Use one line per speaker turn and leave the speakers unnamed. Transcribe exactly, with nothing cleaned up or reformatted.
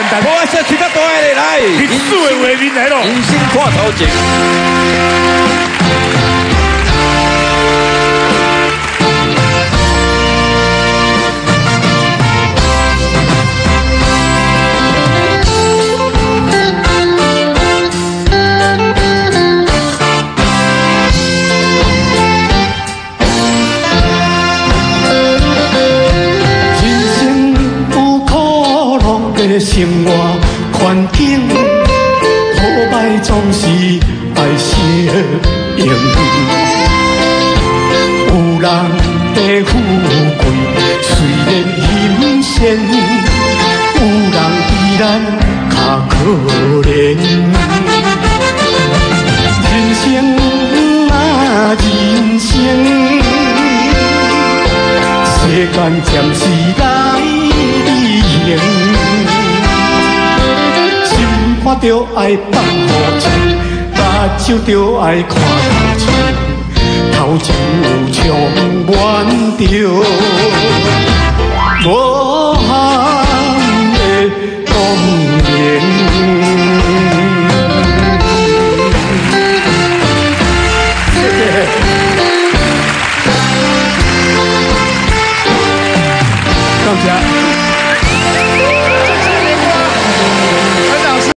单。
我说吹较大的来，
历史的画面来咯。
人生看头前。
生活环境，好歹总是爱适应。有人在富贵，虽然欣羡；有人依然较可怜。人生啊，人生，世间暂时来理行。看着爱放好情，目睭着爱看头前，头前有充满着。